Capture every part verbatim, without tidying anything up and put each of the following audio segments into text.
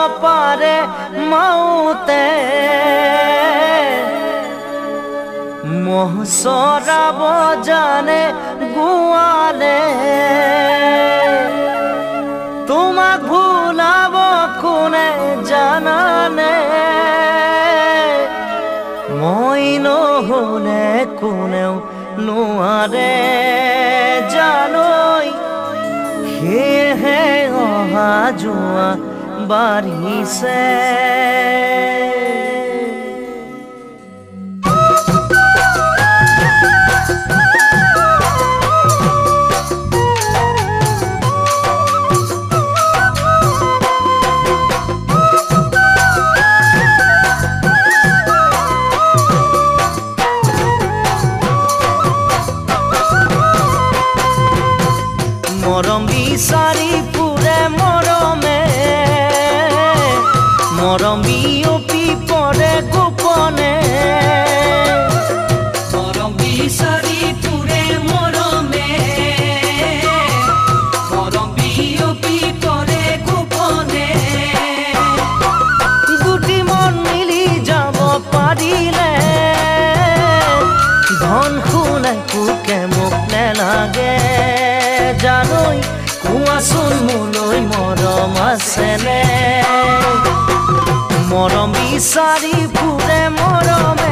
পাৰে মাউতে মহ চৰাব জানে গোৱালে তোমাক ভুলাব কোনে জানানে মই নহলে কোনেও নোৱাৰে জানৈ সেয়েহে অহা যোৱা বাঢ়িছে মৰম বিচাৰি ফুৰে মৰমে মৰম বিয়পি পৰে গোপনে মৰম বিচাৰি ফুৰে মৰমে মৰম বিয়পি পৰে গোপনে দুটি মন মিলি যাব পাৰিলে ধন শুনাই পোকে মোক নেলাগে জানৈ কোৱাচোন মোলৈ মৰম আছেনে মৰম বিচাৰি ফুৰে মৰমে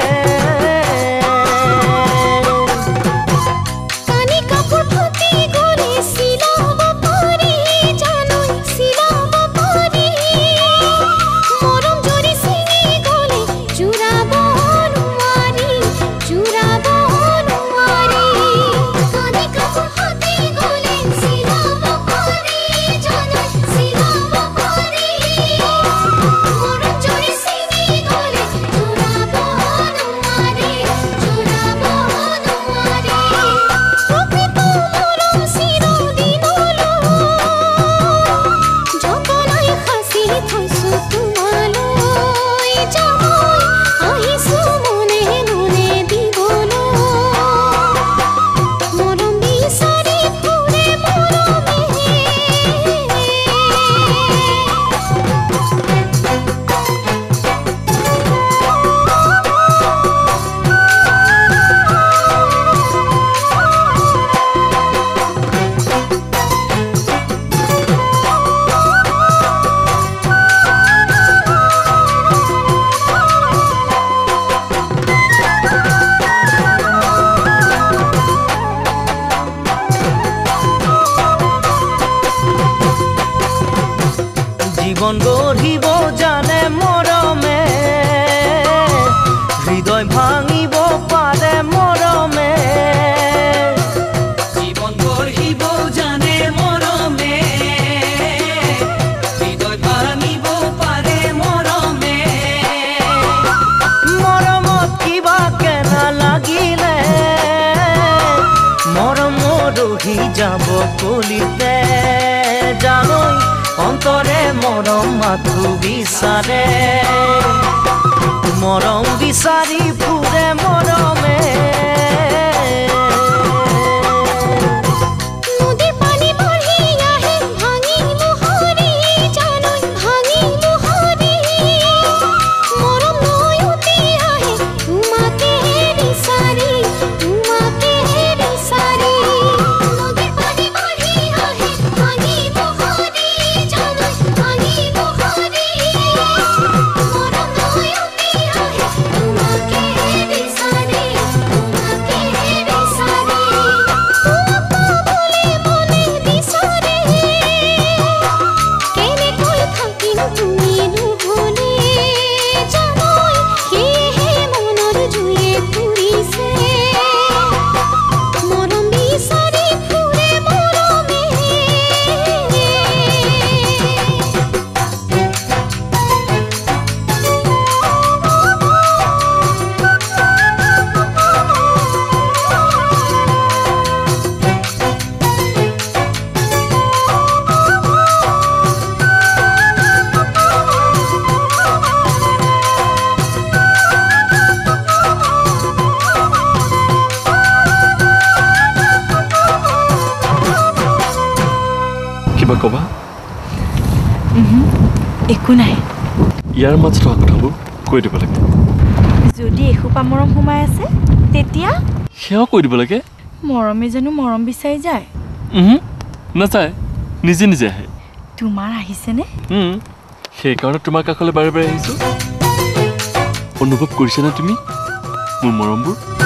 জীবন গঢ়িব জানে মৰমে হৃদয় ভাঙিব পাৰে মৰমে জীবন গঢ়িব জানে মৰমে হৃদয় ভাঙিব পাৰে মৰমে মৰমত কিবা কেনা লাগিলে মৰম ৰহি যাব কলিতে জানৈ অন্তৰে মৰম মাথো বিচাৰে মৰম বিচাৰি ফুৰে মৰমে তোমাকে ইয়াৰ মাজত হোৱা কথাবোৰ কৈ দিব লাগে যদি এখোপা মৰম সোমাই আছে তেতিয়া সেয়াও কৈ দিব লাগে মৰমে জানো মৰম বিচাৰি যায় নাযায় নিজে নিজে আহে তোমাৰ আহিছেনে সেইকাৰণে তোমাৰ কাষলৈ বাৰে বাৰে আহিছোঁ অনুভৱ কৰিছানে তুমি মোৰ মৰমবোৰ